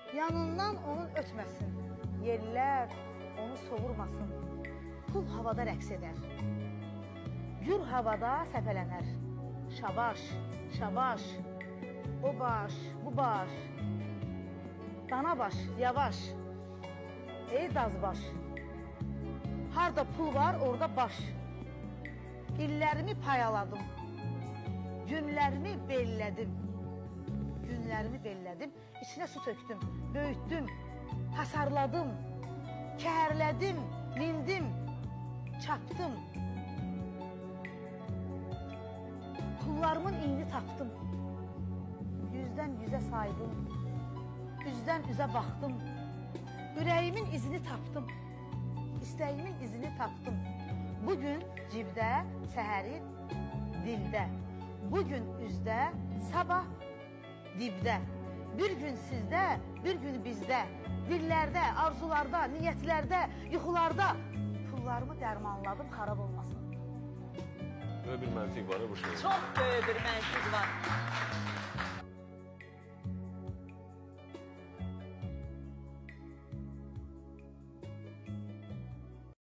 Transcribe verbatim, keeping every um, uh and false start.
yanından onun ötməsin. Yerlər onu soğurmasın. Pul havada rəqs edər. Gür havada səpələnər. Şabaş, şabaş, o baş, bu baş. Dana baş, yavaş. Ey dazbaş. Harda pul var, orada baş. İllərimi payaladım. Günlərimi bellədim. Günlərimi bellədim. İçinə su töktüm, böyütdüm, hasarladım, kəhərlədim, mindim, çapdım. Pullarımın iyini tapdım. Yüzdən yüzə saydım. Üzdən üzə baxdım. Ürəyimin izini tapdım. İstəyimin izini tapdım. Bugün cibdə, səhəri dildə. Bugün üzdə, sabah dibdə. Bir gün sizdə, bir gün bizdə. Dillərdə, arzularda, niyyətlərdə, yuxularda. Pullarımı dərmanladım, xarab olmasın. Böyle bir məntiq var ya bu şey. Çox böyük bir məntiq var.